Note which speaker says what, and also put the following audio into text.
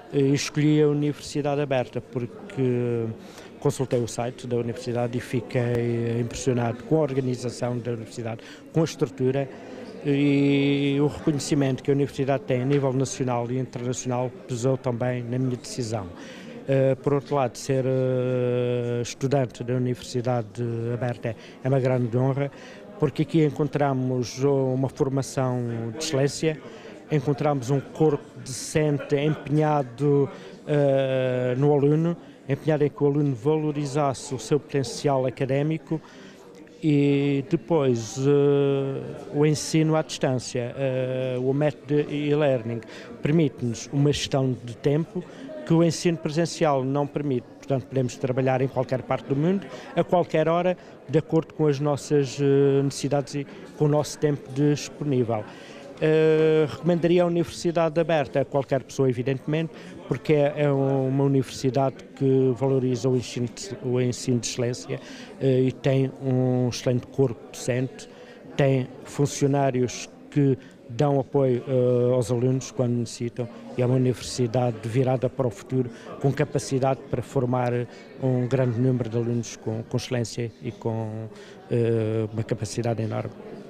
Speaker 1: Escolhi a Universidade Aberta porque consultei o site da Universidade e fiquei impressionado com a organização da Universidade, com a estrutura e o reconhecimento que a Universidade tem a nível nacional e internacional pesou também na minha decisão. Por outro lado, ser estudante da Universidade Aberta é uma grande honra, porque aqui encontramos uma formação de excelência, encontramos um corpo docente empenhado no aluno, empenhado em que o aluno valorizasse o seu potencial académico e depois o ensino à distância. O método e-learning permite-nos uma gestão de tempo que o ensino presencial não permite. Portanto, podemos trabalhar em qualquer parte do mundo, a qualquer hora, de acordo com as nossas necessidades e com o nosso tempo disponível. Recomendaria a Universidade Aberta a qualquer pessoa, evidentemente, porque é uma universidade que valoriza o ensino de excelência e tem um excelente corpo docente, tem funcionários que dão apoio aos alunos quando necessitam e é uma universidade virada para o futuro, com capacidade para formar um grande número de alunos com excelência e com uma capacidade enorme.